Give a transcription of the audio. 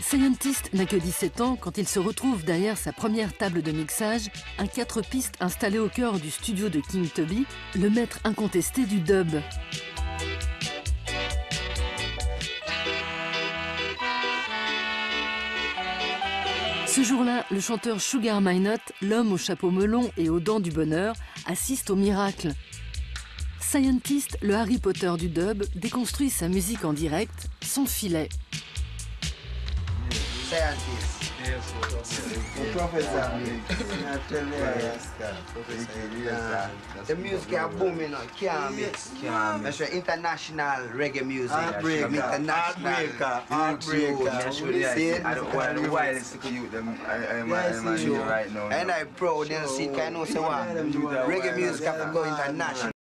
Scientist n'a que 17 ans quand il se retrouve derrière sa première table de mixage, un 4 pistes installé au cœur du studio de King Tubby, le maître incontesté du dub. Ce jour-là, le chanteur Sugar Minott, l'homme au chapeau melon et aux dents du bonheur, assiste au miracle. Scientist, le Harry Potter du dub, déconstruit sa musique en direct, son filet. Scientist. Professor, the music is booming on can't miss. That's international reggae music. Heartbreaker. And I'm proud to see, can you say what? Reggae music have to go international.